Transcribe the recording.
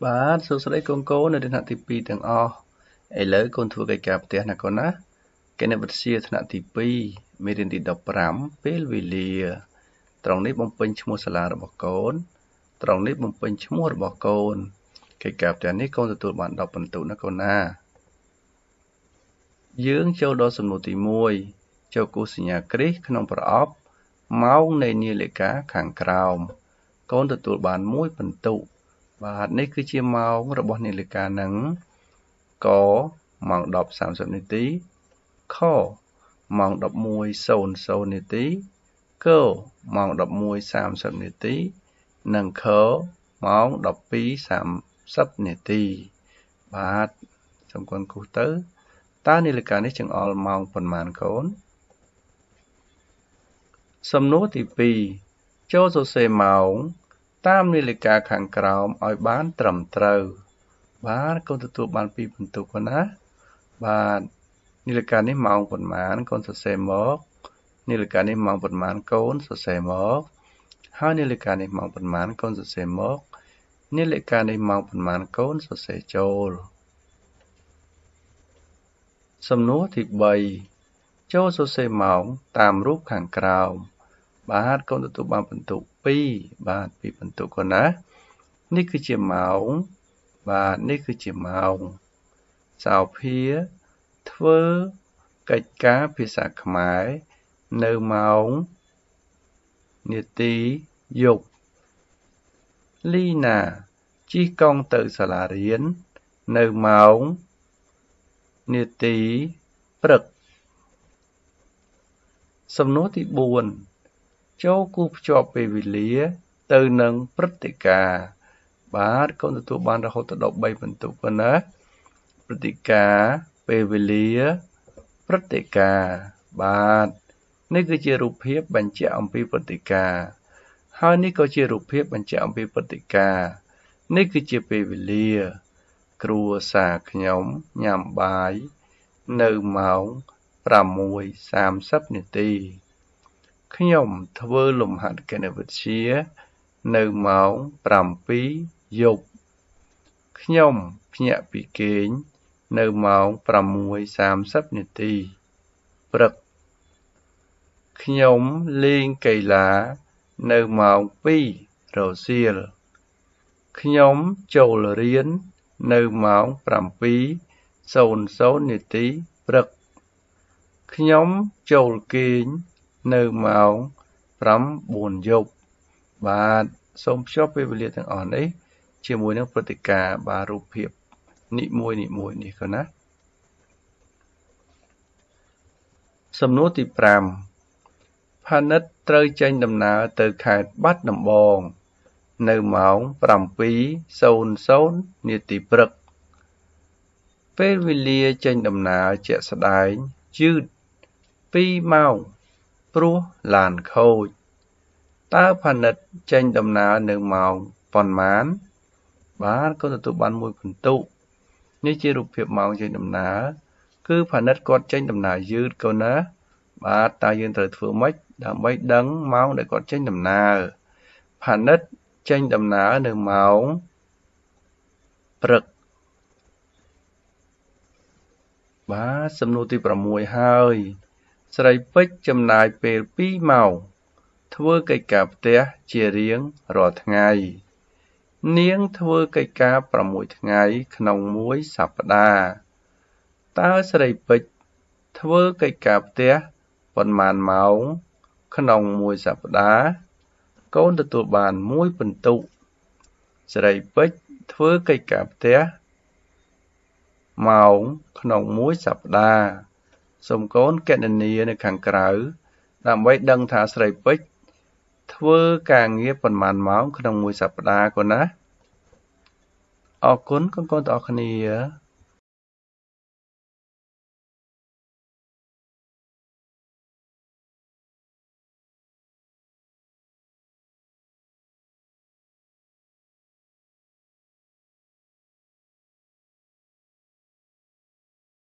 បាទសួស្តីកូនៗនៅថ្នាក់ទី2ទាំងអស់ឥឡូវកូនធ្វើកិច្ចការផ្ទះណាកូនណាគណិតវិទ្យាថ្នាក់ទី2មេរៀនទី15ពេលវេលាត្រង់នេះបំពេញឈ្មោះសាលារបស់កូនត្រង់នេះបំពេញឈ្មោះរបស់កូនកិច្ចការផ្ទះនេះកូនទទួលបាន10ពិន្ទុណាកូនណាយើងចូលដល់សំណួរទី1ចូលគូសញ្ញាគ្រីសក្នុងប្រអប់ម៉ោងនៃនាឡិកាខាងក្រោមកូនទទួលបាន1ពិន្ទុបាទនេះគឺជាម៉ោងរបស់នាឡិកានឹងកម៉ោង 10:30 នាទីខម៉ោង 11:00 នាទីកម៉ោង 11:30 នាទីនិងខម៉ោង 12:30 នាទីបាទសូមគន់គូសទៅតើនាឡិកានេះចង្អុលម៉ោងប៉ុន្មានកូនសំណួរទី2ចូលសរសេរម៉ោងតាមនាឡិកាខាងក្រោមឲ្យបានត្រឹមត្រូវបាទកូនទទួលបាន2ពិន្ទុកូនណាបាទនាឡិកានេះម៉ោងប៉ុន្មានកូនសរសេរមកនាឡិកានេះម៉ោងប៉ុន្មានកូនសរសេរមកហើយនាឡិកានេះម៉ោងប៉ុន្មានកូនសរសេរមកនាឡិកានេះម៉ោងប៉ុន្មានកូនសរសេរចូលសំណួរទី3ចូលសរសេរម៉ោងតាមរូបខាងក្រោមបាទកូនទទួលបានពិន្ទុ2បាទ2ពិន្ទុកូនណានេះគឺជាម៉ោងបាទនេះគឺជាម៉ោងសោភាធ្វើកិច្ចការភាសាខ្មែរនៅម៉ោងនាទីយប់លីណាជិះកង់ទៅសាលារៀននៅម៉ោងនាទីព្រឹកសំណួរទី4ចូលគូសភ្ជាប់ពេលវេលាទៅនឹងព្រឹត្តិការណ៍បាទកូនទទួលបានរហូតដល់3ពិន្ទុប៉ុណ្ណាព្រឹត្តិការណ៍ពេលវេលាព្រឹត្តិការណ៍បាទនេះគឺជារូបភាពបញ្ជាក់អំពីព្រឹត្តិការណ៍ហើយនេះក៏ជារូបភាពបញ្ជាក់អំពីព្រឹត្តិការណ៍នេះគឺជាពេលវេលាគ្រួសារខ្ញុំញ៉ាំបាយនៅម៉ោង 6:30 នាទីខ្ញុំធ្វើលំហាត់គណិតវិទ្យានៅម៉ោង 7 យប់ខ្ញុំភ្ញាក់ពីគេងនៅម៉ោង 6:30 នាទីព្រឹកខ្ញុំលេងកីឡានៅម៉ោង 2 រសៀលខ្ញុំចូលរៀននៅម៉ោង 7:00 នាទីព្រឹកខ្ញុំចូលគេងនៅម៉ោង 9 យប់បាទសូមភ្ជាប់ពេលវេលាទាំងអស់នេះជាមួយនឹងព្រឹត្តិការណ៍បាទរូបភាពនីមួយនេះកូនណាសំណួរទី5ផានិតត្រូវចេញដំណើរទៅខេត្តបាត់ដំបងនៅម៉ោង 7:00 នាទីព្រឹកពេលវេលាចេញដំណើរជាក់ស្ដែងយឺត2 ម៉ោងព្រោះឡានខូចតើផានិតចេញដំណើរនៅម៉ោងប៉ុន្មានបាទក៏ទទួលបាន1ពិន្ទុនេះជារូបភាពម៉ោងចេញដំណើរគឺផានិតគាត់ចេញដំណើរយឺតកូនណាបាទតើយើងត្រូវធ្វើម៉េចដើម្បីដឹងម៉ោងដែលគាត់ចេញដំណើរផានិតចេញដំណើរនៅម៉ោងព្រឹកបាទសំណួរទី6ហើយស្រីពេជ្រចំណាយពេល2 ម៉ោងធ្វើកិច្ចការផ្ទះជារៀងរាល់ថ្ងៃនាងធ្វើកិច្ចការ6ថ្ងៃក្នុងមួយសប្តាហ៍តើស្រីពេជ្រធ្វើកិច្ចការផ្ទះប៉ុន្មានម៉ោងក្នុងមួយសប្តាហ៍កូនទទួលបាន1ពិន្ទុស្រីពេជ្រធ្វើកិច្ចការផ្ទះម៉ោងក្នុងមួយសប្តាហ៍សូមកូនគណនានៅខាងក្រៅដើម្បីដឹងថាស្រីពេជ្រធ្វើការងារប៉ុន្មានម៉ោងក្នុងមួយសប្តាហ៍កូនណាអរគុណកូនៗទាំងអស់គ្នា